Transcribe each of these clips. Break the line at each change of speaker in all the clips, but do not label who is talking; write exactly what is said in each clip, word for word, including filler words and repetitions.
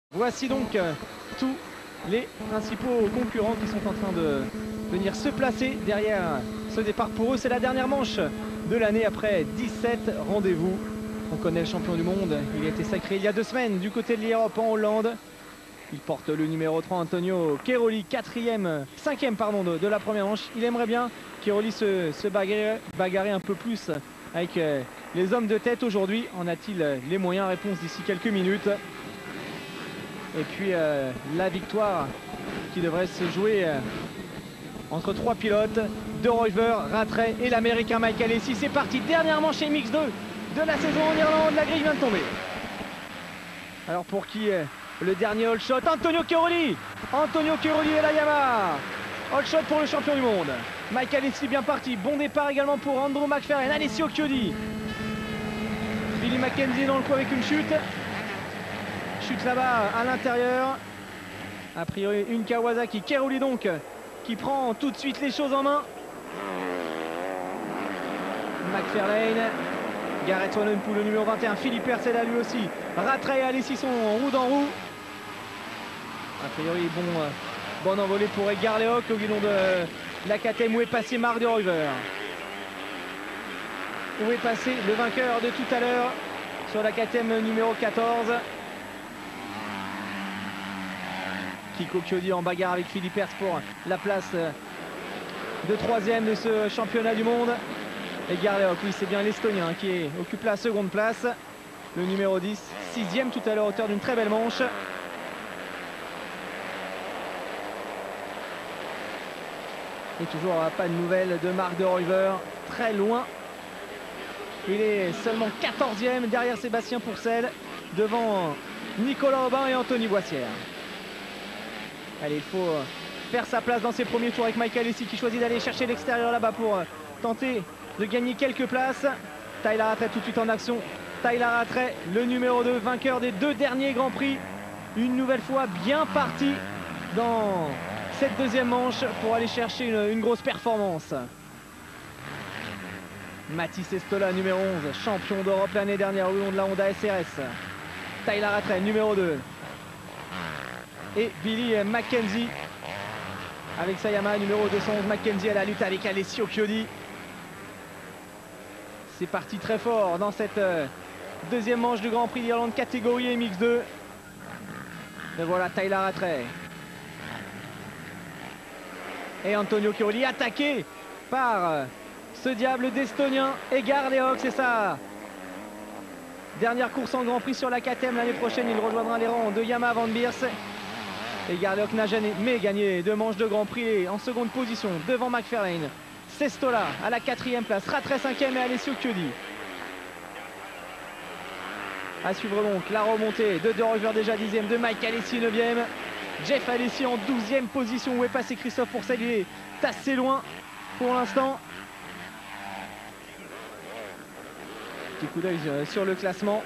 Voici donc euh, tous les principaux concurrents qui sont en train de venir se placer derrière ce départ. Pour eux, c'est la dernière manche de l'année après dix-sept rendez-vous. On connaît le champion du monde, il a été sacré il y a deux semaines du côté de l'Europe en Hollande. Il porte le numéro trois, Antonio Cairoli, quatrième, cinquième pardon, de, de la première manche. Il aimerait bien Cairoli se, se bagarrer, bagarrer un peu plus avec euh, les hommes de tête aujourd'hui. En a-t-il euh, les moyens? Réponse d'ici quelques minutes. Et puis euh, la victoire qui devrait se jouer euh, entre trois pilotes, De Ruyver, Rattray et l'américain Michael Alesi. C'est parti, dernière manche M X deux de la saison en Irlande. La grille vient de tomber. Alors pour qui euh, le dernier all shot? Antonio Cairoli. Antonio Cairoli et la Yamaha. All shot pour le champion du monde. Michael Alesi bien parti. Bon départ également pour Andrew McFerrin. Alessio Chiodi. Billy Mackenzie dans le coup avec une chute. Chute là-bas à l'intérieur. A priori une Kawasaki. Cairoli donc qui prend tout de suite les choses en main. McFerrin. Garrett Swanepoel le numéro vingt et un. Philippe Hercel là lui aussi. Rattray et Alesi sont en roue dans roue. A priori bon, euh, bonne envolée pour Edgar Leoc au guidon de la K T M. Où est passé Marc De Ruyver? Où est passé le vainqueur de tout à l'heure sur la K T M numéro quatorze? Kiko Chiodi en bagarre avec Philippe Hertz pour la place de troisième de ce championnat du monde. Edgar Leoc, oui, c'est bien l'Estonien qui est, occupe la seconde place. Le numéro dix, sixième tout à l'heure, auteur d'une très belle manche. Et toujours pas de nouvelles de Marc De Ruyver, très loin. Il est seulement quatorzième derrière Sébastien Pourcel, devant Nicolas Aubin et Anthony Boissière. Allez, il faut faire sa place dans ses premiers tours avec Michael Alesi qui choisit d'aller chercher l'extérieur là-bas pour tenter de gagner quelques places. Tyler Rattray tout de suite en action. Tyler Rattray, le numéro deux, vainqueur des deux derniers Grands Prix. Une nouvelle fois bien parti dans cette deuxième manche pour aller chercher une, une grosse performance. Mathis Estola, numéro onze, champion d'Europe l'année dernière au long de la Honda S R S. Tyler Rattray, numéro deux. Et Billy Mackenzie avec sa Yamaha numéro deux cent onze. Mackenzie à la lutte avec Alessio Chiodi. C'est parti très fort dans cette euh, deuxième manche du Grand Prix d'Irlande catégorie M X deux. Et voilà Tyler Rattray. Et Antonio Cairoli attaqué par euh, ce diable d'Estonien Edgar Leoc. C'est ça. Dernière course en Grand Prix sur la K T M l'année prochaine. Il rejoindra les rangs de Yamaha Van Beers. Edgar Leoc n'a jamais gagné deux manches de Grand Prix en seconde position devant McFerrin. Sestola à la quatrième place, Rattray cinquième et Alessio Chiodi. À suivre donc la remontée de De Ruyver déjà dixième, de Michael Alesi neuvième. Jeff Alesi en douzième position. Où est passé Christophe Pourcel? Il est assez loin pour l'instant. Petit coup d'œil sur le classement.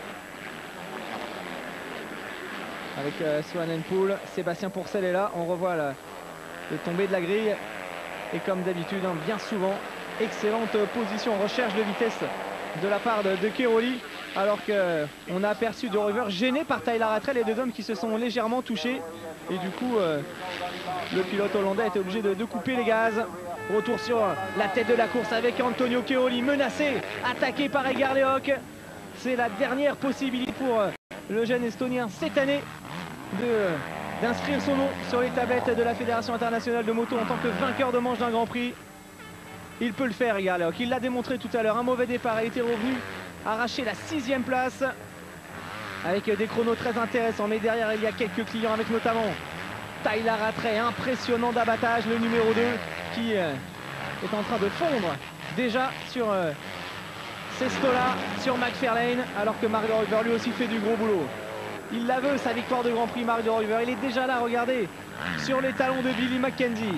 Avec euh, Swanepoel, Sébastien Pourcel est là. On revoit la, le tombé de la grille. Et comme d'habitude, hein, bien souvent, excellente position, recherche de vitesse de la part de, de Cairoli. Alors qu'on a aperçu De Ruyver gêné par Tyler Rattray, les deux hommes qui se sont légèrement touchés. Et du coup, euh, le pilote hollandais a été obligé de, de couper les gaz. Retour sur la tête de la course avec Antonio Cairoli, menacé, attaqué par Edgar Leoc. C'est la dernière possibilité pour euh, le jeune Estonien cette année d'inscrire son nom sur les tablettes de la Fédération internationale de moto en tant que vainqueur de manche d'un Grand Prix. Il peut le faire, Edgar Leoc. Il l'a démontré tout à l'heure. Un mauvais départ. Il était revenu arracher la sixième place avec des chronos très intéressants. Mais derrière, il y a quelques clients avec notamment Tyler Rattray, impressionnant d'abattage, le numéro deux, qui euh, est en train de fondre déjà sur euh, Sestola, sur McFerrin, alors que Marc De Ruyver lui aussi fait du gros boulot. Il la veut, sa victoire de Grand Prix, Marc De Ruyver. Il est déjà là, regardez, sur les talons de Billy Mackenzie.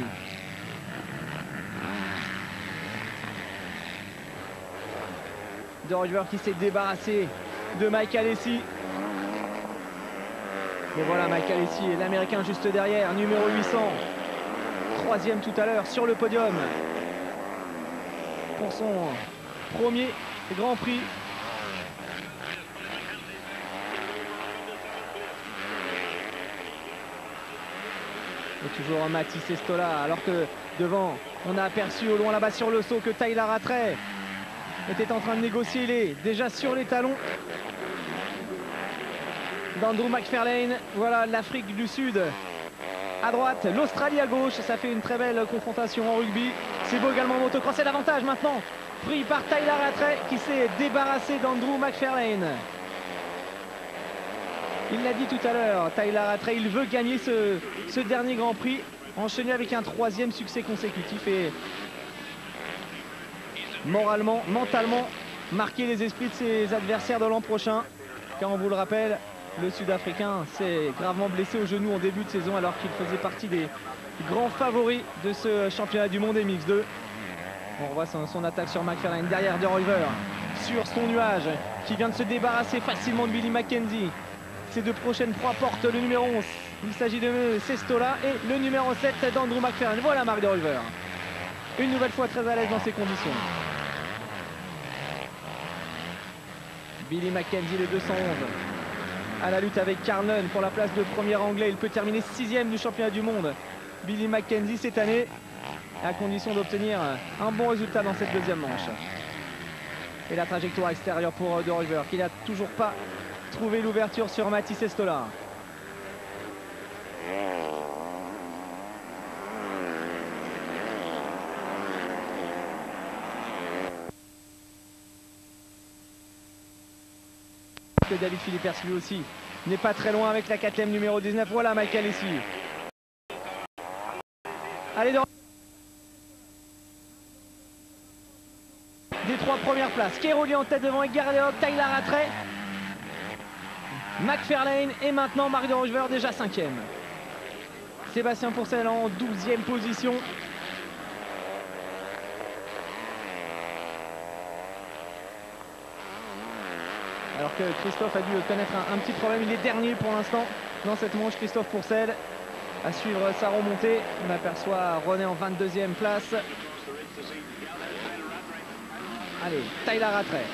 De Ruyver qui s'est débarrassé de Michael Alesi. Et voilà Michael Alesi, l'américain juste derrière, numéro huit cents. Troisième tout à l'heure sur le podium pour son premier Grand Prix. Et toujours Mathis Estola, alors que devant, on a aperçu au loin là-bas sur le saut que Tyler Rattray était en train de négocier. Il est déjà sur les talons d'Andrew McFarlane. Voilà l'Afrique du Sud à droite, l'Australie à gauche. Ça fait une très belle confrontation en rugby. C'est beau également en motocross. C'est l'avantage maintenant pris par Tyler Rattray qui s'est débarrassé d'Andrew McFarlane. Il l'a dit tout à l'heure, Tyler Rattray, il veut gagner ce, ce dernier Grand Prix, enchaîné avec un troisième succès consécutif et moralement, mentalement, marquer les esprits de ses adversaires de l'an prochain. Car on vous le rappelle, le Sud-Africain s'est gravement blessé au genou en début de saison alors qu'il faisait partie des grands favoris de ce championnat du monde M X deux. On revoit son, son attaque sur McFarlane derrière De Ruyver, sur son nuage, qui vient de se débarrasser facilement de Billy Mackenzie. Ces deux prochaines proies portent le numéro onze. Il s'agit de Sestola et le numéro sept d'Andrew McFarlane. Voilà Marc De Ruyver. Une nouvelle fois très à l'aise dans ces conditions. Billy Mackenzie, le deux cent onze. À la lutte avec Carl Nunn pour la place de premier anglais. Il peut terminer sixième du championnat du monde. Billy Mackenzie cette année, à condition d'obtenir un bon résultat dans cette deuxième manche. Et la trajectoire extérieure pour De Ruyver, qui n'a toujours pas trouvé l'ouverture sur Mathis Estola. Que David Philippers lui aussi n'est pas très loin avec la quatrième numéro dix-neuf. Voilà Michael ici. Allez, De... des trois premières places. Keroli en tête devant Edgar Leoc, Tyler Rattray, McFarlane et maintenant Marc De Ruyver déjà cinquième. Sébastien Pourcel en douzième position. Alors que Christophe a dû connaître un, un petit problème. Il est dernier pour l'instant dans cette manche. Christophe Pourcel à suivre sa remontée. On aperçoit René en vingt-deuxième place. Allez, Tyler Rattray.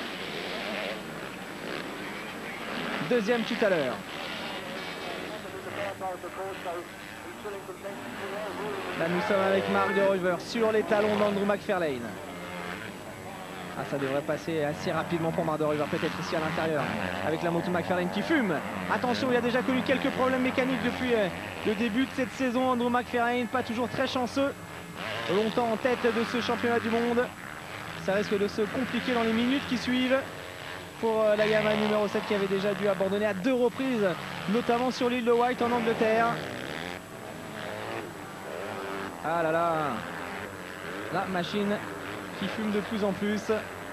Deuxième tout à l'heure. Là nous sommes avec Marc De Ruyver sur les talons d'Andrew McFarlane. Ah, ça devrait passer assez rapidement pour Marc De Ruyver, peut-être ici à l'intérieur avec la moto McFarlane qui fume. Attention, il a déjà connu quelques problèmes mécaniques depuis le début de cette saison. Andrew McFarlane, pas toujours très chanceux, longtemps en tête de ce championnat du monde. Ça risque de se compliquer dans les minutes qui suivent pour la Yamaha numéro sept qui avait déjà dû abandonner à deux reprises, notamment sur l'île de White en Angleterre. Ah là là, la machine qui fume de plus en plus.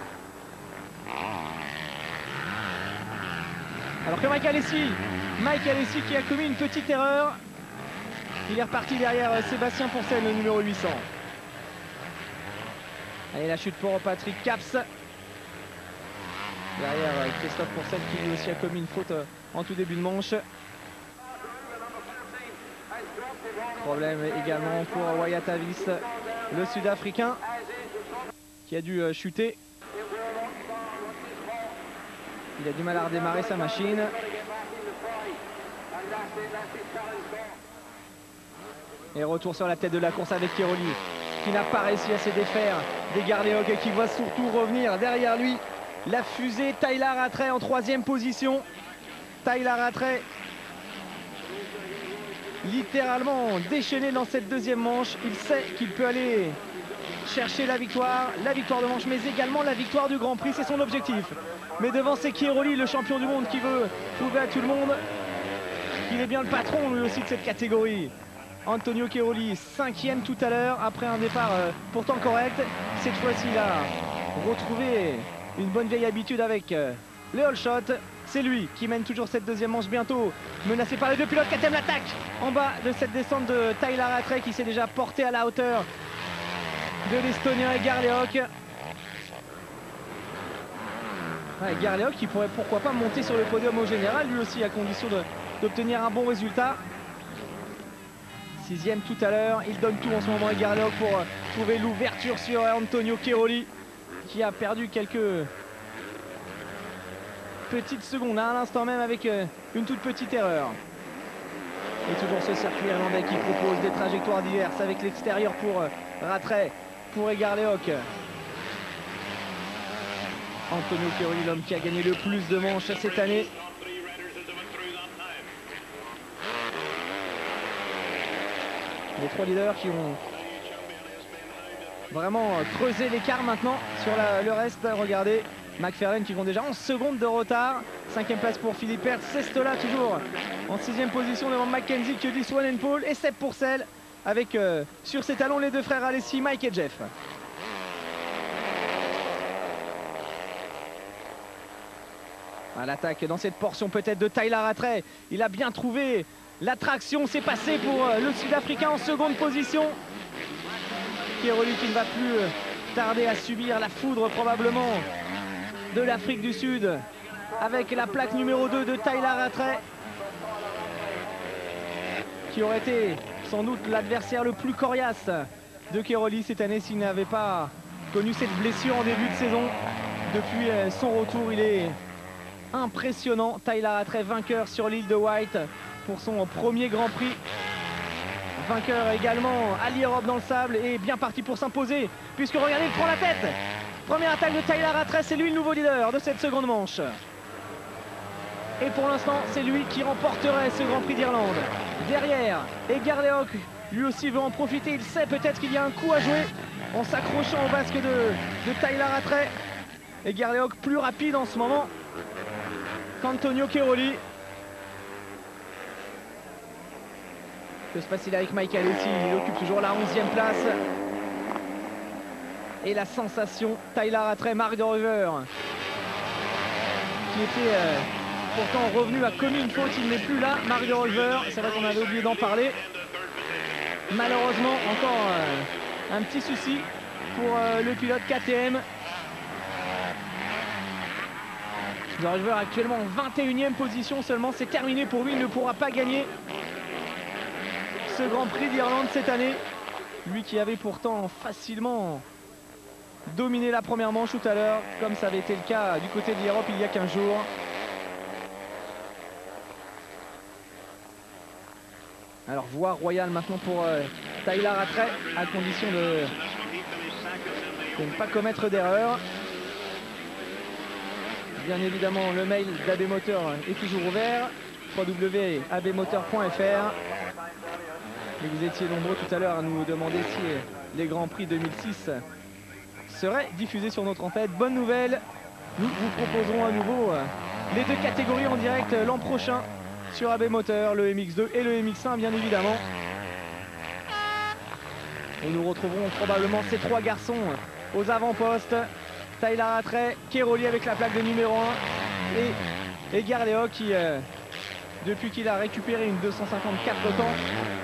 Alors que Mike Alessi, Mike Alessi qui a commis une petite erreur. Il est reparti derrière Sébastien Pourcel, le numéro huit cents. Allez, la chute pour Patrick Caps. Derrière Christophe Pourcel qui lui aussi a commis une faute en tout début de manche. Problème également pour Wyatt Avis, le Sud-Africain, qui a dû chuter. Il a du mal à redémarrer sa machine. Et retour sur la tête de la course avec Keroli, qui n'a pas réussi à se défaire d'Edgar Leoc et qui va surtout revenir derrière lui. La fusée, Tyler Rattray en troisième position. Tyler Rattray littéralement déchaîné dans cette deuxième manche. Il sait qu'il peut aller chercher la victoire, la victoire de manche, mais également la victoire du Grand Prix. C'est son objectif. Mais devant, c'est Keroli, le champion du monde, qui veut prouver à tout le monde qu'il est bien le patron lui aussi de cette catégorie. Antonio Keroli, cinquième tout à l'heure, après un départ euh, pourtant correct. Cette fois-ci, il a retrouvé une bonne vieille habitude avec euh, le all shot. C'est lui qui mène toujours cette deuxième manche, bientôt menacé par les deux pilotes. Quatrième l'attaque en bas de cette descente de Tyler Rattray qui s'est déjà porté à la hauteur de l'Estonien Edgar Leoc. Ouais, Edgar Leoc qui pourrait pourquoi pas monter sur le podium au général, lui aussi à condition d'obtenir un bon résultat. Sixième tout à l'heure, il donne tout en ce moment Edgar Leoc pour euh, trouver l'ouverture sur Antonio Keroli qui a perdu quelques petites secondes hein, à l'instant même avec euh, une toute petite erreur. Et toujours ce circuit irlandais qui propose des trajectoires diverses avec l'extérieur pour Rattray, pour Égarléoc. Antonio Chiaroli, l'homme qui a gagné le plus de manches cette année. Les trois leaders qui ont vraiment creusé l'écart maintenant sur la, le reste. Regardez, McFarlane qui vont déjà onze secondes de retard. Cinquième place pour Philippe Hertz. Sestola toujours en sixième position devant Mackenzie, que dit Swanepoel et Sepp Pourcel avec euh, sur ses talons les deux frères Alessi, Mike et Jeff. À l'attaque dans cette portion peut-être de Tyler Rattray. Il a bien trouvé l'attraction. C'est passé pour euh, le Sud-Africain en seconde position. Chiaroli qui ne va plus euh, tarder à subir la foudre probablement de l'Afrique du Sud avec la plaque numéro deux de Tyler Rattray, qui aurait été sans doute l'adversaire le plus coriace de Chiaroli cette année s'il n'avait pas connu cette blessure en début de saison. Depuis son retour, il est impressionnant. Tyler Rattray, vainqueur sur l'île de White pour son premier Grand Prix. Vainqueur également à l'Europe dans le sable et bien parti pour s'imposer, puisque regardez, il prend la tête. Première attaque de Tyler Rattray, c'est lui le nouveau leader de cette seconde manche. Et pour l'instant, c'est lui qui remporterait ce Grand Prix d'Irlande. Derrière, Égarléoc, lui aussi veut en profiter. Il sait peut-être qu'il y a un coup à jouer en s'accrochant au basque de, de Tyler Rattray. Égarléoc plus rapide en ce moment qu'Antonio Chiaroli. Que se passe-t-il avec Mike Alessi? Il occupe toujours la onzième place. Et la sensation, Tyler Rattray, Mark de Rover, qui était euh, pourtant revenu à commis une faute, il n'est plus là. Mark de Rover, c'est vrai qu'on avait oublié d'en parler. Malheureusement, encore euh, un petit souci pour euh, le pilote K T M. De Rover actuellement en vingt et unième position seulement, c'est terminé pour lui, il ne pourra pas gagner ce Grand Prix d'Irlande cette année. Lui qui avait pourtant facilement dominé la première manche tout à l'heure, comme ça avait été le cas du côté de l'Europe il y a quinze jours. Alors voie royale maintenant pour euh, Tyler Rattray, à condition de, de ne pas commettre d'erreur. Bien évidemment, le mail d'A B Moteur est toujours ouvert, w w w point a b moteur point f r. Et vous étiez nombreux tout à l'heure à nous demander si les Grands Prix deux mille six seraient diffusés sur notre antenne. Bonne nouvelle, nous vous proposerons à nouveau les deux catégories en direct l'an prochain sur A B Moteur, le M X deux et le M X un bien évidemment. Et nous retrouverons probablement ces trois garçons aux avant-postes. Tyler Rattray, Chiaroli avec la plaque de numéro un et Égarléoc qui, euh, depuis qu'il a récupéré une deux cent cinquante-quatre de temps,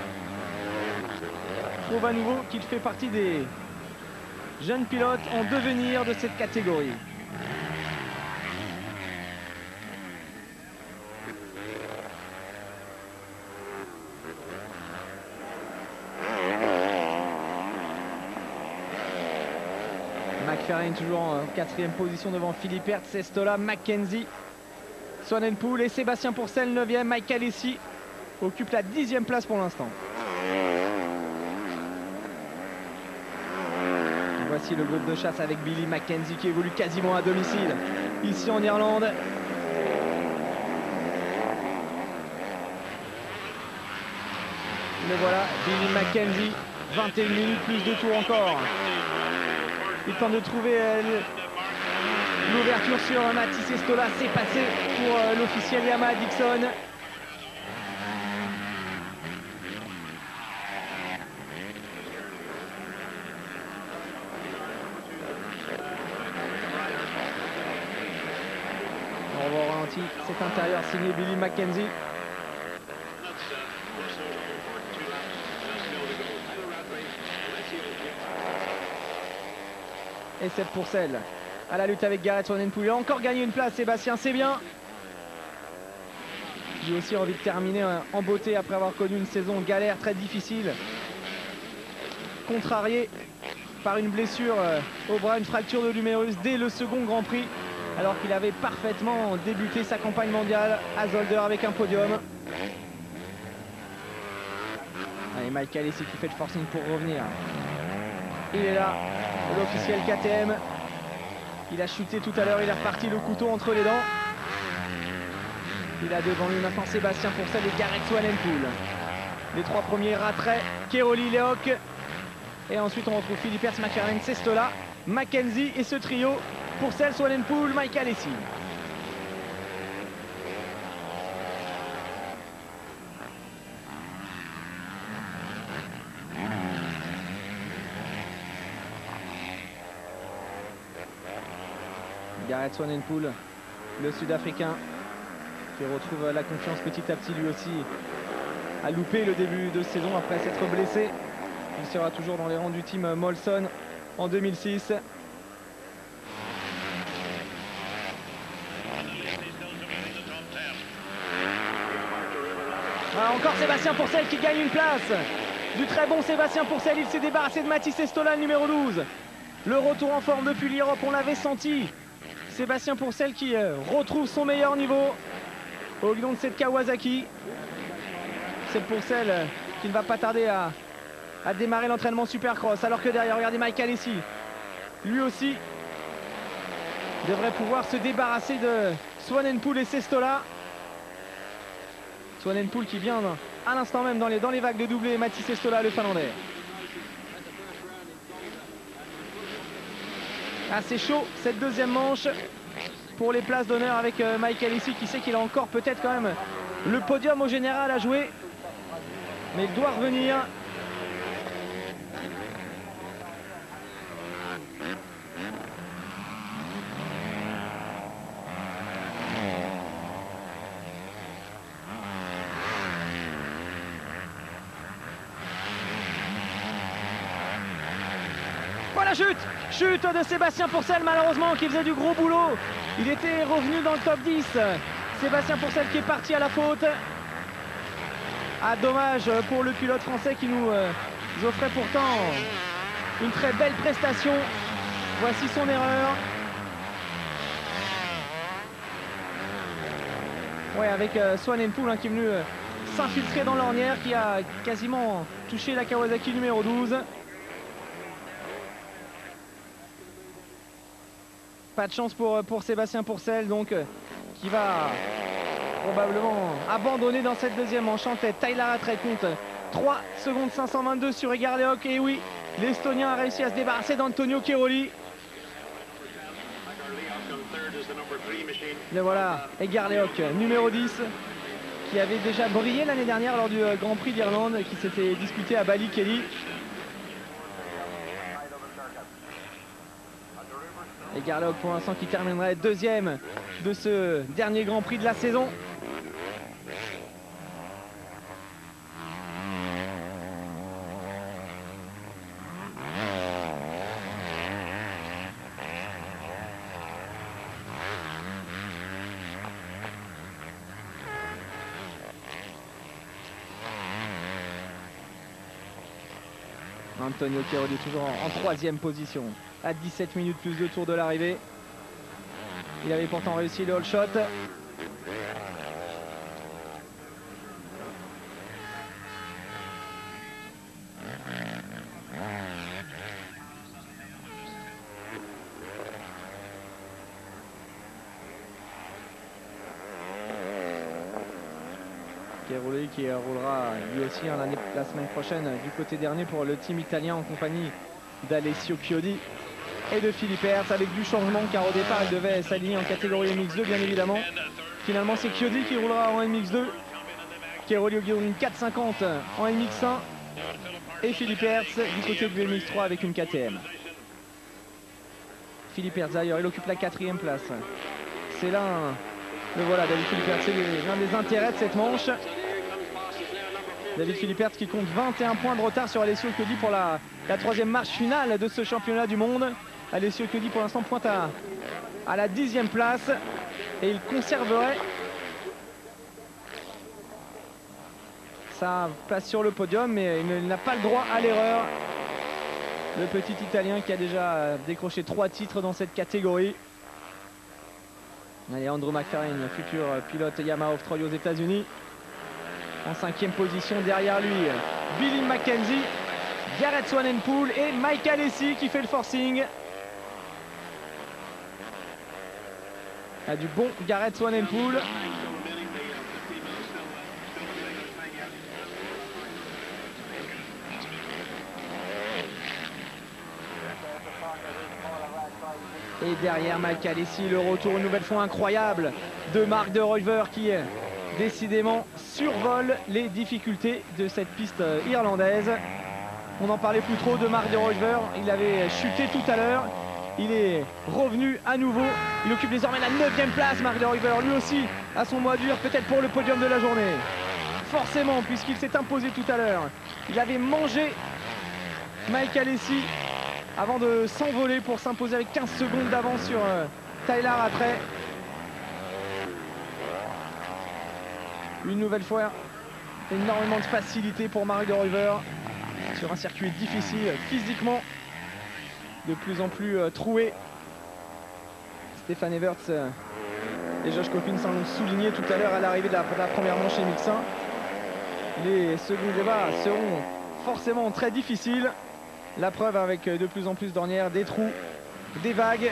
trouve à nouveau qu'il fait partie des jeunes pilotes en devenir de cette catégorie. McFarlane toujours en quatrième position devant Philippe Hertz, Sestola, Mackenzie, Swanepoel et Sébastien Pourcel neuvième. Mike Alessi occupe la dixième place pour l'instant. Voici le groupe de chasse avec Billy Mackenzie qui évolue quasiment à domicile ici en Irlande. Le voilà, Billy Mackenzie, vingt et une minutes plus de tours encore. Il tente de trouver euh, l'ouverture sur Mathis Sestola, c'est passé pour euh, l'officiel Yamaha Dixon. On revoit au ralenti cet intérieur signé Billy Mackenzie. Et Sepp Pourcel à la lutte avec Garrett Swanepoel. Il a encore gagné une place, Sébastien, c'est bien. J'ai aussi envie de terminer en beauté après avoir connu une saison galère très difficile. Contrarié par une blessure au bras, une fracture de l'humérus dès le second Grand Prix, alors qu'il avait parfaitement débuté sa campagne mondiale à Zolder avec un podium. Et Michael ici qui fait le forcing pour revenir. Il est là, l'officiel K T M. Il a chuté tout à l'heure, il est reparti le couteau entre les dents. Il a devant lui maintenant Sébastien Pourcel et Gareth Swanepoel. Les trois premiers rattraient Keroli, Lehoc. Et ensuite on retrouve Philippe Hertz, McLaren, Sestola, Mackenzie et ce trio Pourcel, Swanepoel, Mike Alessi. Gareth Swanepoel, le Sud-Africain, qui retrouve la confiance petit à petit lui aussi, a loupé le début de saison après s'être blessé. Il sera toujours dans les rangs du team Molson en deux mille six. Ah, encore Sébastien Pourcel qui gagne une place. Du très bon Sébastien Pourcel, il s'est débarrassé de Mathis Sestola, le numéro douze. Le retour en forme depuis l'Europe, on l'avait senti. Sébastien Pourcel qui euh, retrouve son meilleur niveau au guidon de cette Kawasaki. C'est Pourcel euh, qui ne va pas tarder à, à démarrer l'entraînement Supercross. Alors que derrière, regardez Mike Alessi. Lui aussi devrait pouvoir se débarrasser de Swanepoel et Sestola. Swanepoel qui vient à l'instant même dans les, dans les vagues de doublé. Mathis Sestola, le Finlandais. Assez chaud cette deuxième manche pour les places d'honneur avec euh, Mike Alessi qui sait qu'il a encore peut-être quand même le podium au général à jouer. Mais il doit revenir. Voilà, chute Chute de Sébastien Pourcel malheureusement qui faisait du gros boulot. Il était revenu dans le top dix. Sébastien Pourcel qui est parti à la faute. Ah, dommage pour le pilote français qui nous euh, offrait pourtant une très belle prestation. Voici son erreur. Ouais, avec euh, Swanepoel hein, qui est venu euh, s'infiltrer dans l'ornière, qui a quasiment touché la Kawasaki numéro douze. Pas de chance pour, pour Sébastien Pourcel, donc euh, qui va probablement abandonner dans cette deuxième manche en tête. Tyler Rattray compte trois secondes cinq cent vingt-deux sur Edgar Lehoc. Et oui, l'Estonien a réussi à se débarrasser d'Antonio Keroli. Et voilà, Edgar Lehoc, numéro dix, qui avait déjà brillé l'année dernière lors du Grand Prix d'Irlande qui s'était disputé à Ballykelly. Edgar Lehoc pour l'instant qui terminerait deuxième de ce dernier Grand Prix de la saison. Antonio Keroli toujours en, en troisième position à dix-sept minutes plus de tours de l'arrivée. Il avait pourtant réussi le all shot. Keroli qui roulera lui aussi hein, la semaine prochaine du côté dernier pour le team italien en compagnie d'Alessio Chiodi et de Philippe Hertz, avec du changement car au départ il devait s'aligner en catégorie M X deux bien évidemment. Finalement c'est Chiodi qui roulera en M X deux, Keroli au guidon une quatre cinquante en M X un et Philippe Hertz du côté du M X trois avec une K T M. Philippe Hertz d'ailleurs il occupe la quatrième place. C'est là, le voilà David Philippe Hertz, c'est l'un des intérêts de cette manche. David Philippe Hertz qui compte vingt et un points de retard sur Alessio Chiodi pour la, la troisième marche finale de ce championnat du monde. Alessio Chiodi pour l'instant pointe à, à la dixième place et il conserverait sa place sur le podium, mais il n'a pas le droit à l'erreur. Le petit Italien qui a déjà décroché trois titres dans cette catégorie. Allez, Andrew McFerrin, futur pilote Yamaha Off-Troy aux États-Unis. En cinquième position derrière lui, Billy Mackenzie, Garrett Swanepoel et Mike Alessi qui fait le forcing. Ah, du bon Garrett Swanepoel. Et derrière Mike Alessi, le retour une nouvelle fois incroyable de Mark De Ruyver qui décidément survole les difficultés de cette piste irlandaise. On n'en parlait plus trop de Mark De Ruyver, il avait chuté tout à l'heure. Il est revenu à nouveau. Il occupe désormais la neuvième place, Mark De Ruyver. Lui aussi à son mot à dire, peut-être pour le podium de la journée. Forcément, puisqu'il s'est imposé tout à l'heure. Il avait mangé Mike Alessi avant de s'envoler pour s'imposer avec quinze secondes d'avance sur euh, Tyler Rattray. Une nouvelle fois, énormément de facilité pour Mark De Ruyver sur un circuit difficile physiquement, de plus en plus euh, troué. Stéphane Everts euh, et Josh Coppins l'ont souligné tout à l'heure à l'arrivée de, de la première manche M X un. Les seconds débats seront forcément très difficiles. La preuve avec de plus en plus d'ornières, des trous, des vagues.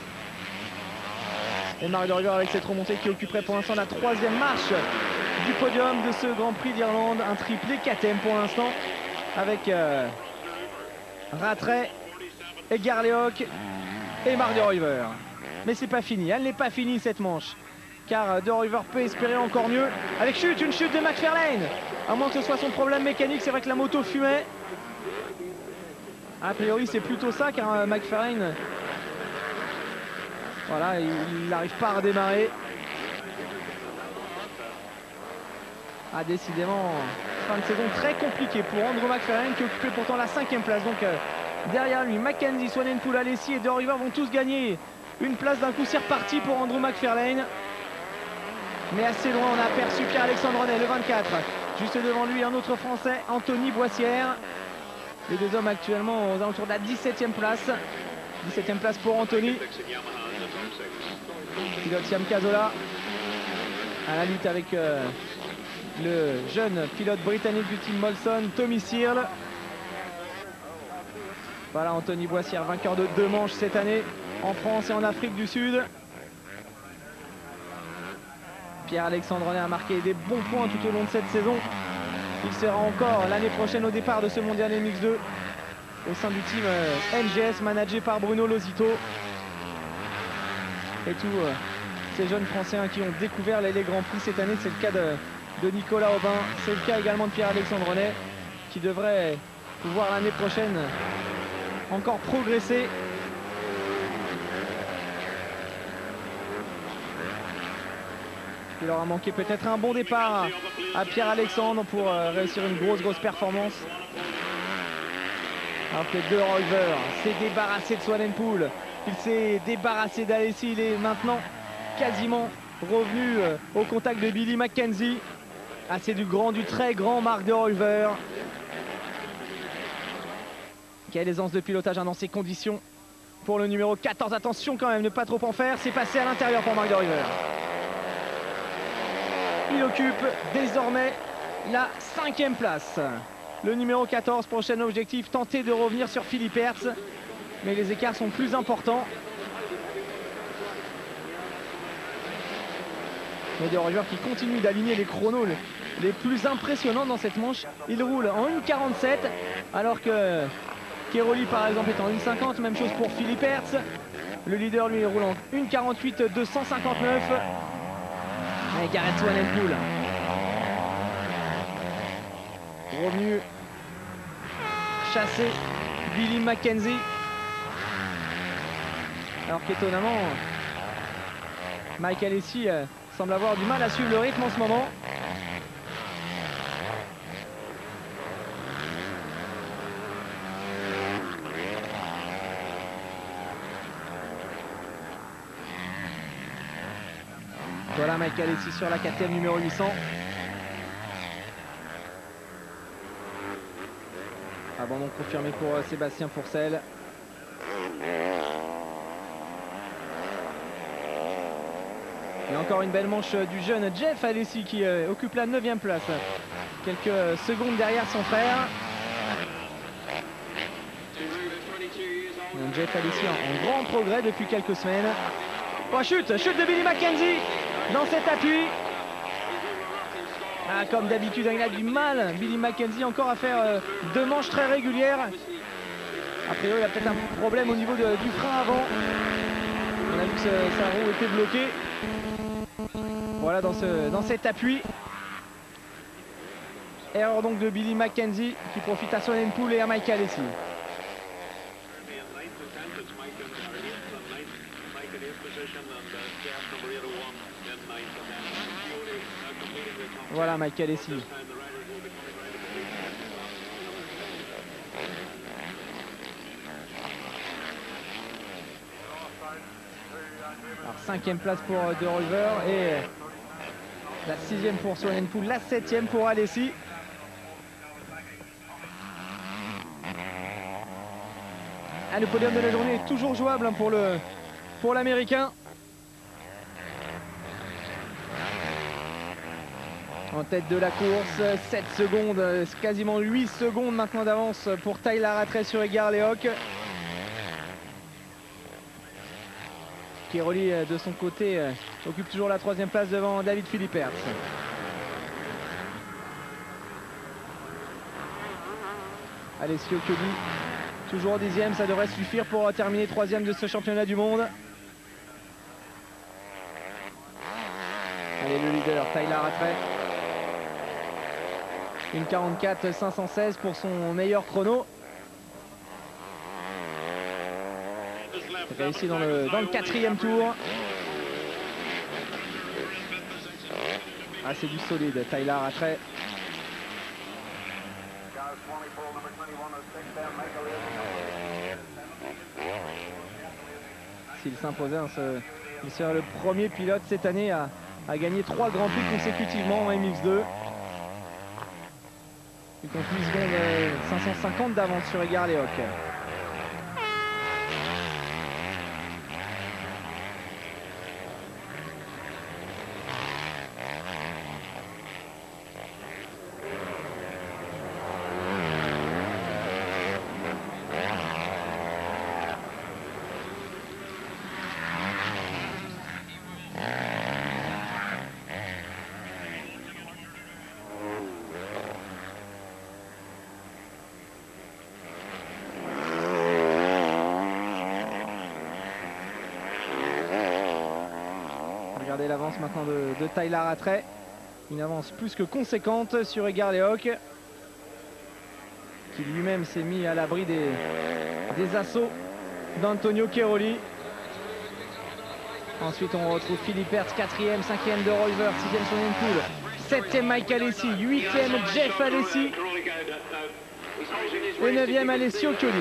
Et Mark De Ruyver avec cette remontée qui occuperait pour l'instant la troisième marche du podium de ce Grand Prix d'Irlande. Un triplé K T M pour l'instant avec euh, Rattray et Garleoc et Mark De Ruyver. Mais c'est pas fini, elle n'est pas finie cette manche. Car De Ruyver peut espérer encore mieux. Avec chute, une chute de McFarlane. À moins que ce soit son problème mécanique, c'est vrai que la moto fumait. A priori c'est plutôt ça car euh, McFarlane, voilà, il n'arrive pas à redémarrer. Ah, décidément, fin de saison très compliquée pour Andrew McFarlane qui occupait pourtant la cinquième place. Donc euh, derrière lui, Mackenzie, Swanepoel, Alessi et De Ruyver vont tous gagner une place. D'un coup c'est reparti pour Andrew McFarlane. Mais assez loin, on a aperçu Pierre-Alexandre Renet, le vingt-quatre. Juste devant lui un autre Français, Anthony Boissière. Les deux hommes actuellement aux alentours de la dix-septième place. dix-septième place pour Anthony. Pilote Siam Cazola à la lutte avec euh, le jeune pilote britannique du team Molson, Tommy Searle. Voilà Anthony Boissière, vainqueur de deux manches cette année en France et en Afrique du Sud. Pierre-Alexandre Renet a marqué des bons points tout au long de cette saison. Il sera encore l'année prochaine au départ de ce mondial M X deux au sein du team euh, N G S managé par Bruno Losito. Et tous euh, ces jeunes Français hein, qui ont découvert les, les Grands Prix cette année. C'est le cas de, de Nicolas Aubin, c'est le cas également de Pierre-Alexandre Renet qui devrait pouvoir l'année prochaine encore progresser. Il aura manqué peut-être un bon départ à Pierre-Alexandre pour euh, réussir une grosse grosse performance. Alors que De Ruyver s'est débarrassé de Swanepoel, il s'est débarrassé d'Alessi, il est maintenant quasiment revenu euh, au contact de Billy Mackenzie. Ah, c'est du grand, du très grand Mark De Ruyver. Quelle aisance de pilotage hein, dans ces conditions pour le numéro quatorze. Attention quand même, ne pas trop en faire, c'est passé à l'intérieur pour Mark De Ruyver. Il occupe désormais la cinquième place. Le numéro quatorze, prochain objectif, tenter de revenir sur Philippe Hertz. Mais les écarts sont plus importants. Mais De Ruyver qui continue d'aligner les chronos les plus impressionnants dans cette manche. Il roule en une quarante-sept alors que Keroli par exemple est en une cinquante. Même chose pour Philippe Hertz. Le leader lui roule en une quarante-huit deux cent cinquante-neuf. Et Garrett Swanepoel revenu chasser Billy Mackenzie. Alors qu'étonnamment Mike Alessi euh, semble avoir du mal à suivre le rythme en ce moment. Voilà Mike Alessi sur la K T M numéro huit cents. Abandon confirmé pour euh, Sébastien Pourcel. Et encore une belle manche du jeune Jeff Alessi qui euh, occupe la neuvième place quelques secondes derrière son frère. Donc Jeff Alesi en, en grand progrès depuis quelques semaines. Oh, chute, chute de Billy Mackenzie dans cet appui. Ah, comme d'habitude, il a du mal, Billy Mackenzie, encore à faire euh, deux manches très régulières. A priori, il a peut-être un problème au niveau de, du frein avant. On a vu que ce, sa roue était bloquée. Voilà, dans, ce, dans cet appui. Erreur donc de Billy Mackenzie qui profite à Swanepoel et à Mike Alesi. Voilà Mike Alesi. Alors cinquième place pour De Rovere et la sixième pour Swanepoel, la septième pour Alesi. Ah, le podium de la journée est toujours jouable hein, pour le pour l'Américain. En tête de la course, sept secondes, quasiment huit secondes maintenant d'avance pour Tyler Rattray sur Edgar Lehoc. Cairoli de son côté occupe toujours la troisième place devant David Philipperts. Alessio Chiodi toujours dixième, ça devrait suffire pour terminer troisième de ce championnat du monde. Allez, le leader Tyler Rattray. Une quarante-quatre cinq cent seize pour son meilleur chrono. Réussi dans le, dans le quatrième tour. Ah, c'est du solide, Tyler Rattray. S'il s'imposait, hein, ce, il serait le premier pilote cette année à, à gagner trois grands prix consécutivement en M X deux. Il compte huit secondes, euh, cinq cent cinquante d'avance sur Edgar Lehoc. Regardez l'avance maintenant de, de Tyler Rattray. Une avance plus que conséquente sur Edgar Lehoc, qui lui-même s'est mis à l'abri des, des assauts d'Antonio Cairoli. Ensuite on retrouve Philipperts, quatrième, cinquième De Rovere, sixième Swanepoel, septième Mike Alesi, huitième Jeff Alesi et neuvième Alessio Chiodi.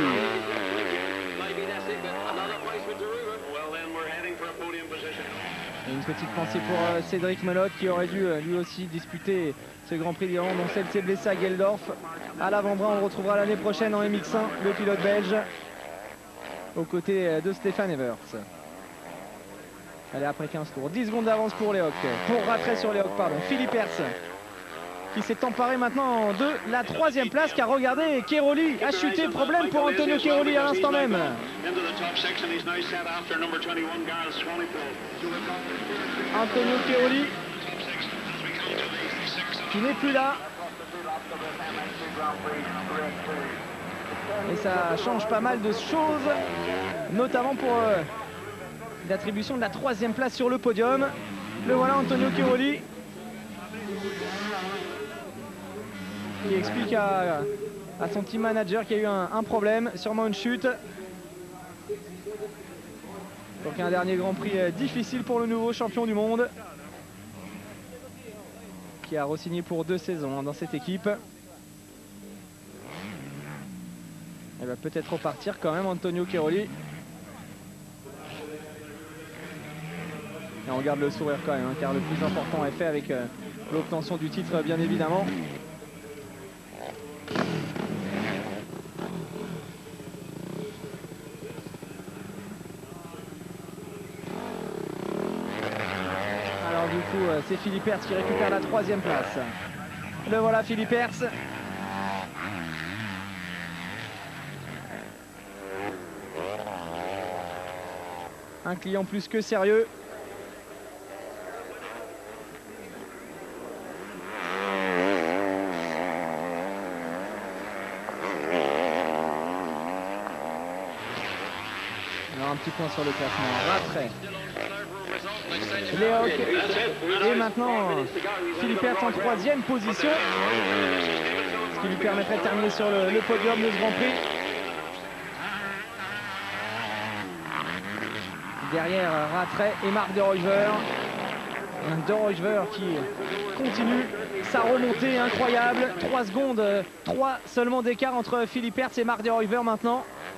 Et une petite pensée pour euh, Cédric Melotte qui aurait dû euh, lui aussi disputer ce Grand Prix d'Iran, dont celle s'est blessée à Geldorf. À l'avant-bras, on le retrouvera l'année prochaine en M X un, le pilote belge, aux côtés euh, de Stéphane Evers. Allez, après quinze tours, dix secondes d'avance pour Lehoc, pour Rattray sur Lehoc, pardon. Philipperts qui s'est emparé maintenant de la troisième place, car regardez, Cairoli a chuté, problème pour Antonio Cairoli à l'instant même. Antonio Cairoli qui n'est plus là. Et ça change pas mal de choses, notamment pour euh, l'attribution de la troisième place sur le podium. Le voilà, Antonio Cairoli, qui explique à, à son team manager qu'il y a eu un, un problème, sûrement une chute. Donc un dernier Grand Prix euh, difficile pour le nouveau champion du monde, qui a re-signé pour deux saisons hein, dans cette équipe. Il va peut-être repartir quand même, Antonio Cairoli. Et on garde le sourire quand même, hein, car le plus important est fait avec euh, l'obtention du titre, bien évidemment. Alors du coup, c'est Philipperts qui récupère la troisième place. Le voilà, Philippe Hertz. Un client plus que sérieux. Alors un petit point sur le classement. Rattray. Léoc. Et maintenant Philippe Hertz en troisième position. Ce qui lui permettrait de terminer sur le, le podium de ce Grand Prix. Derrière Rattray et Marc De Ruyver. De Ruyver qui continue sa remontée incroyable. trois secondes, trois seulement d'écart entre Philippe Hertz et Marc De Ruyver maintenant.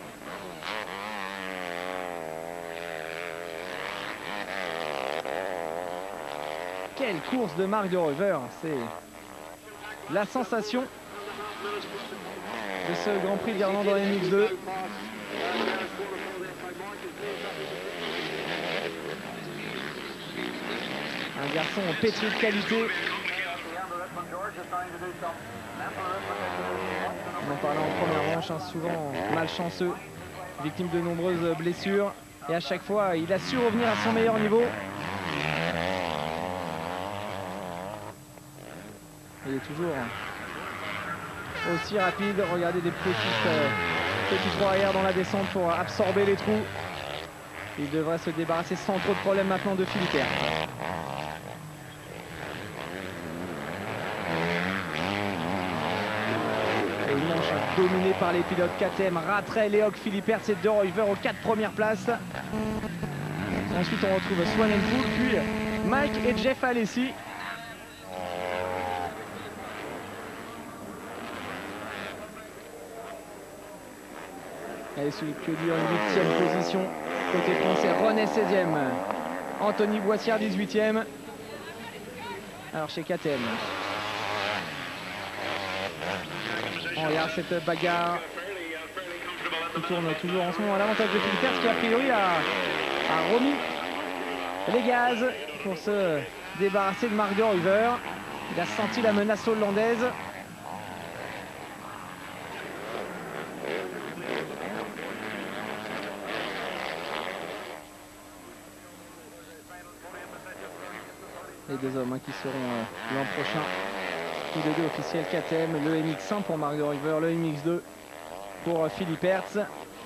Quelle course de Marc De Ruyver, c'est la sensation de ce Grand Prix d'Irlande en M X deux. Un garçon pétri de qualité. On en parlait en première manche, hein, souvent malchanceux, victime de nombreuses blessures. Et à chaque fois, il a su revenir à son meilleur niveau. Il est toujours aussi rapide. Regardez des petites, euh, petits trous arrière dans la descente pour absorber les trous. Il devrait se débarrasser sans trop de problèmes maintenant de Philippe Hertz. Et une manche dominée par les pilotes K T M, Rattray, Léoc, Philippe Hertz et De Ruyver aux quatre premières places. Ensuite on retrouve Swanenpoel, puis Mike et Jeff Alesi. Et celui que dire une huitième position côté français, René seizième, Anthony Boissière dix-huitième. Alors chez K T M, on regarde cette bagarre qui tourne toujours en ce moment à l'avantage de Philippe Hertz qui a priori a, a remis les gaz pour se débarrasser de Marc De Ruyver. Il a senti la menace hollandaise. Les deux hommes hein, qui seront euh, l'an prochain tous les deux officiels K T M, le M X un pour Marc De Ruyver, le M X deux pour euh, Philippe Hertz.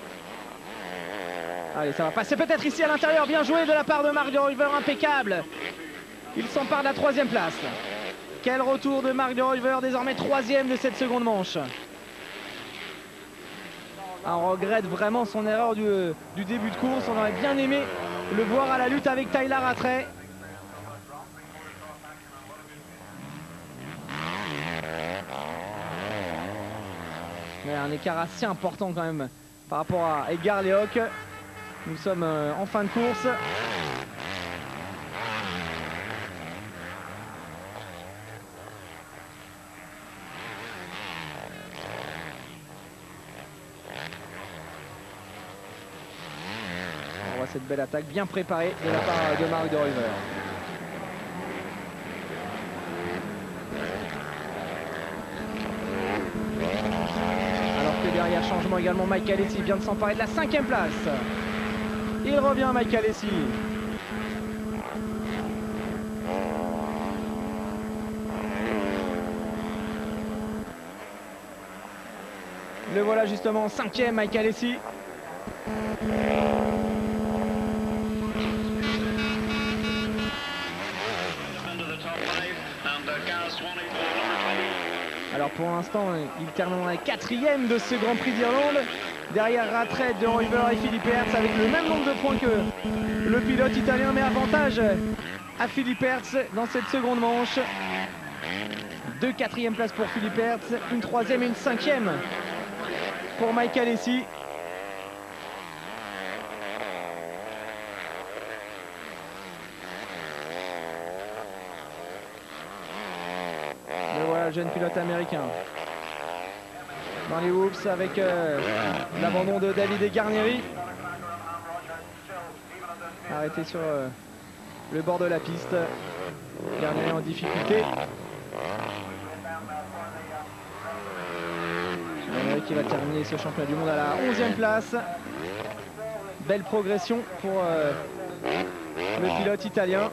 Allez, ça va passer peut-être ici à l'intérieur, bien joué de la part de Marc De Ruyver, impeccable. Il s'empare de la troisième place. Quel retour de Marc De Ruyver, désormais troisième de cette seconde manche. On regrette vraiment son erreur du, du début de course, on aurait bien aimé le voir à la lutte avec Tyler Rattray. Mais un écart assez important quand même par rapport à Edgar Léoc. Nous sommes en fin de course. On voit cette belle attaque bien préparée de la part de Marc De Ruyver. Derrière, changement également, Mike Alesi vient de s'emparer de la cinquième place. Il revient, Mike Alesi. Le voilà justement, cinquième, Mike Alesi. Alors pour l'instant, il termine la quatrième de ce Grand Prix d'Irlande. Derrière Rattray, De Ruyver et Philippe Hertz avec le même nombre de points que le pilote italien, mais avantage à Philippe Hertz dans cette seconde manche. Deux quatrièmes places pour Philippe Hertz, une troisième et une cinquième pour Mike Alesi. Jeune pilote américain dans les whoops avec euh, l'abandon de Davide Garnieri, arrêté sur euh, le bord de la piste. Garnieri en difficulté. qui va terminer ce championnat du monde à la onzième place. Belle progression pour euh, le pilote italien.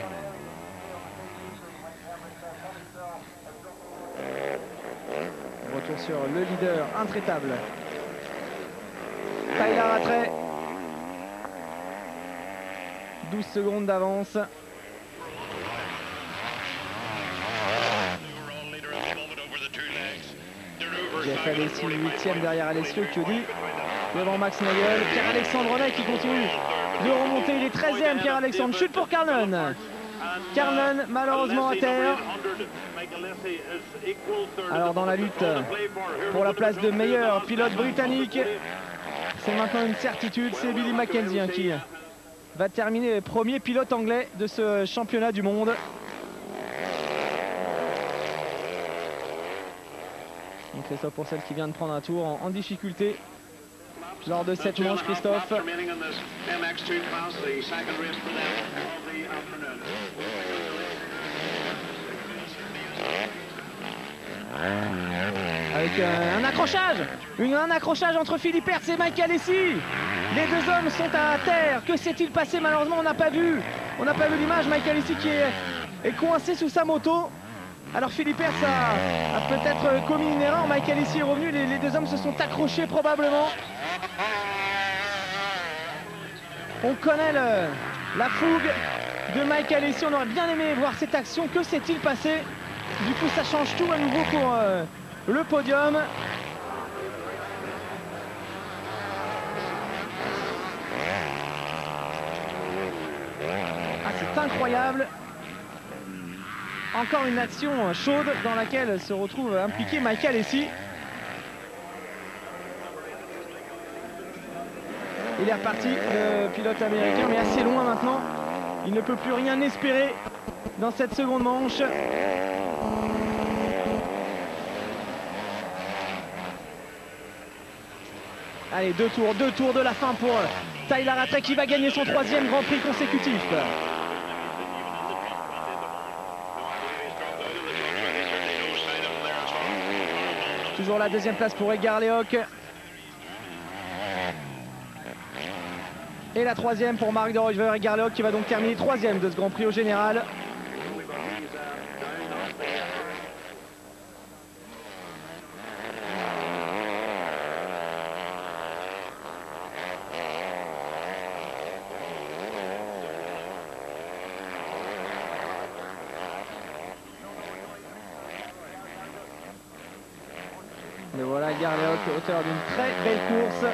Retour sur le leader intraitable, Tyler Rattray. douze secondes d'avance. Jeff Alesi huitième derrière Alessio Chiodi. Devant Max Nagel, Pierre-Alexandre Renet qui continue de remonter. Il est treizième, Pierre-Alexandre. Chute pour Carlin. Carlin malheureusement à terre. Alors dans la lutte pour la place de meilleur pilote britannique, c'est maintenant une certitude, c'est Billy Mackenzie hein, qui va terminer premier pilote anglais de ce championnat du monde. Donc Christophe Pourcel qui vient de prendre un tour en, en difficulté lors de cette manche, Christophe. Avec euh, un accrochage, une, un accrochage entre Philippe Hertz et Mike Alesi. Les deux hommes sont à terre. Que s'est-il passé? Malheureusement, on n'a pas vu. On n'a pas vu l'image. Mike Alesi qui est, est coincé sous sa moto. Alors Philippe Hertz a, a peut-être commis une erreur. Mike Alesi est revenu. Les, les deux hommes se sont accrochés probablement. On connaît le, la fougue de Mike Alesi. On aurait bien aimé voir cette action. Que s'est-il passé? Du coup, ça change tout à nouveau pour euh, le podium. Ah, c'est incroyable. Encore une action chaude dans laquelle se retrouve impliqué Mike Alesi. Il est reparti, le pilote américain, mais assez loin maintenant. Il ne peut plus rien espérer dans cette seconde manche. Allez, deux tours, deux tours de la fin pour Tyler Rattray qui va gagner son troisième Grand Prix consécutif. Toujours la deuxième place pour Edgar Leoc. Et la troisième pour Marc de Roever. Edgar Leoc qui va donc terminer troisième de ce Grand Prix au général. Et voilà Edgar Leoc, auteur d'une très belle course.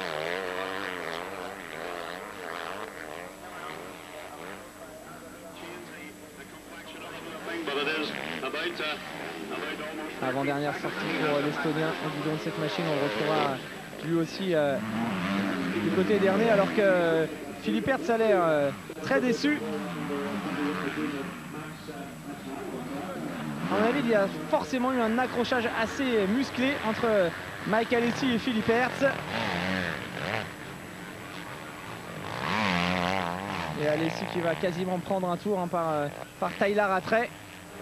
Avant-dernière sortie pour l'Estonien au guidon de cette machine. On le retrouvera lui aussi euh, du côté dernier, alors que Philippe Hertz a l'air euh, très déçu. À mon avis, il y a forcément eu un accrochage assez musclé entre Mike Alesi et Philippe Hertz. Et Alesi qui va quasiment prendre un tour hein, par, par Tyler Rattray.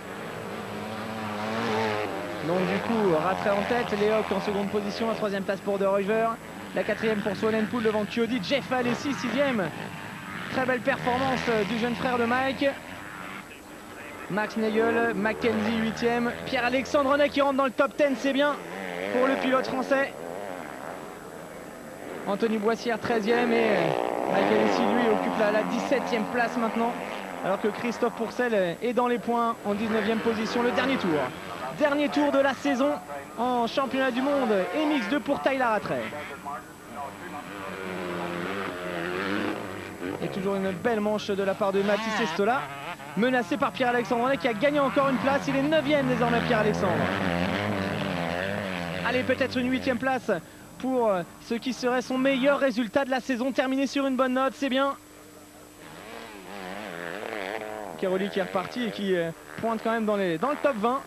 Donc du coup, Rattray en tête, Leoc en seconde position, la troisième place pour De Roever, la quatrième pour Swanepoel devant Chiodi, Jeff Alesi sixième. Très belle performance du jeune frère de Mike. Max Nagel, Mackenzie huitième, Pierre-Alexandre Renet qui rentre dans le top dix, c'est bien pour le pilote français. Anthony Boissière treizième et Mike Alesi lui occupe la, la dix-septième place maintenant, alors que Christophe Pourcel est dans les points en dix-neuvième position. Le dernier tour. Dernier tour de la saison en championnat du monde M X deux pour Tyler Rattray. Et toujours une belle manche de la part de Mathis Estola, menacé par Pierre-Alexandre Renet qui a gagné encore une place. Il est neuvième désormais, Pierre-Alexandre. Allez, peut-être une huitième place pour ce qui serait son meilleur résultat de la saison. Terminé sur une bonne note, c'est bien. Cairoli qui est reparti et qui pointe quand même dans, les, dans le top vingt.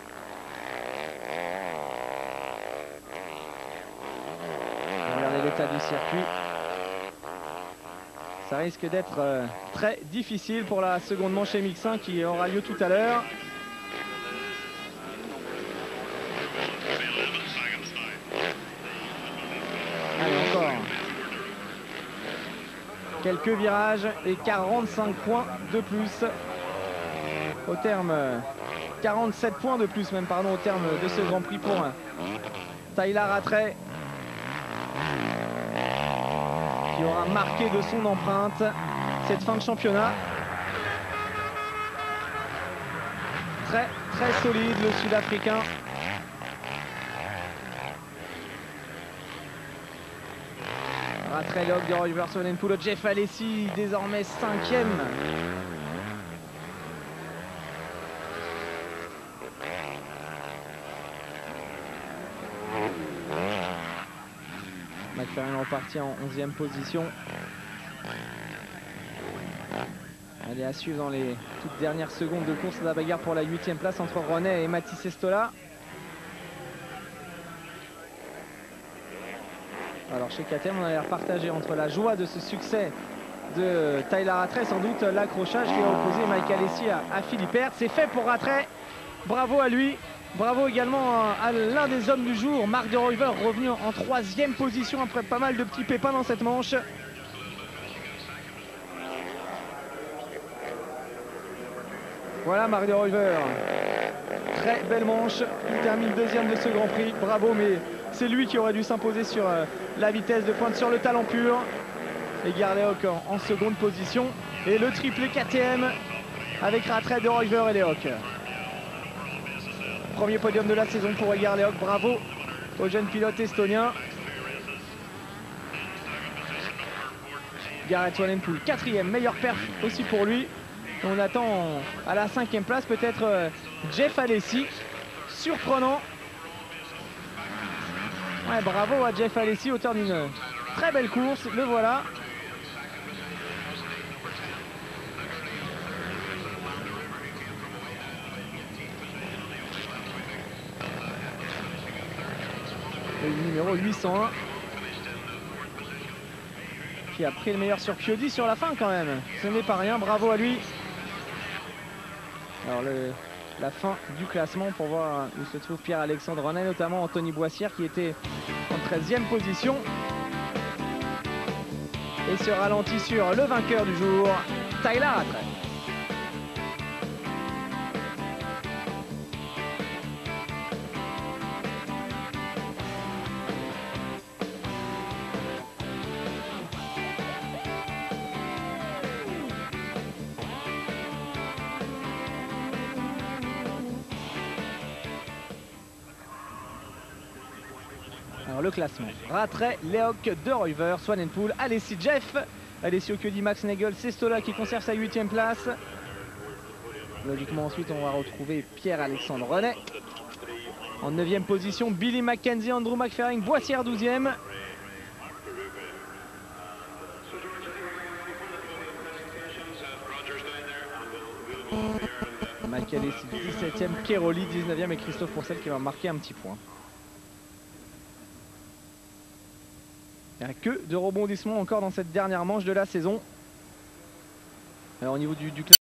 Regardez l'état du circuit. Ça risque d'être euh, très difficile pour la seconde manche M X un qui aura lieu tout à l'heure. Allez, encore quelques virages et quarante-cinq points de plus au terme, quarante-sept points de plus même, pardon, au terme de ce Grand Prix pour Tyler Rattray, qui aura marqué de son empreinte cette fin de championnat. Très très solide le Sud-Africain. Rattray, Lehoc, De Ruyver, Swanepoel, Jeff Alesi désormais cinquième. McFerrin reparti en onzième position. Elle est à suivre dans les toutes dernières secondes de course, la bagarre pour la huitième place entre René et Mathis Estola. Alors chez K T M, on a l'air partagé entre la joie de ce succès de Tyler Rattray, sans doute l'accrochage qui a opposé Mike Alesi à, à Philippe Hertz. C'est fait pour Rattray, bravo à lui. Bravo également à l'un des hommes du jour, Marc De Ruyver, revenu en troisième position après pas mal de petits pépins dans cette manche. Voilà Marc De Ruyver, très belle manche, il termine deuxième de ce Grand Prix, bravo, mais c'est lui qui aurait dû s'imposer sur euh, la vitesse de pointe, sur le talent pur. Edgar Lehoc en, en seconde position, et le triplé K T M avec Rattray, De Ruyver et Lehoc. Premier podium de la saison pour Edgar Lehoc, bravo au jeune pilote estonien. Garrett Swanepoel, quatrième, meilleure perf aussi pour lui. On attend à la cinquième place peut-être Jeff Alesi, surprenant. Ouais, bravo à Jeff Alesi, auteur d'une très belle course, le voilà. Le numéro huit cent un qui a pris le meilleur sur Chiodi sur la fin quand même. Ce n'est pas rien, bravo à lui. Alors le, la fin du classement pour voir où se trouve Pierre-Alexandre René, notamment Anthony Boissière qui était en treizième position. Et se ralentit sur le vainqueur du jour, Tyler Rattray. Alors le classement, Rattray, Lehoc, De Ruyver, Swanepoel, Alesi, Jeff, Alessio Chiodi, Max Nagel, Sestola qui conserve sa huitième place. Logiquement ensuite on va retrouver Pierre-Alexandre René. En neuvième position, Billy McKenzie, Andrew McFerrin, Boissière douzième. Mike Alesi dix-septième, Keroli dix-neuvième et Christophe Pourcel qui va marquer un petit point. Il n'y a que de rebondissements encore dans cette dernière manche de la saison. Alors au niveau du, du classement.